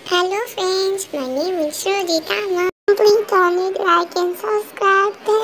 Hello friends, my name is Rojita. Please donate, like and subscribe.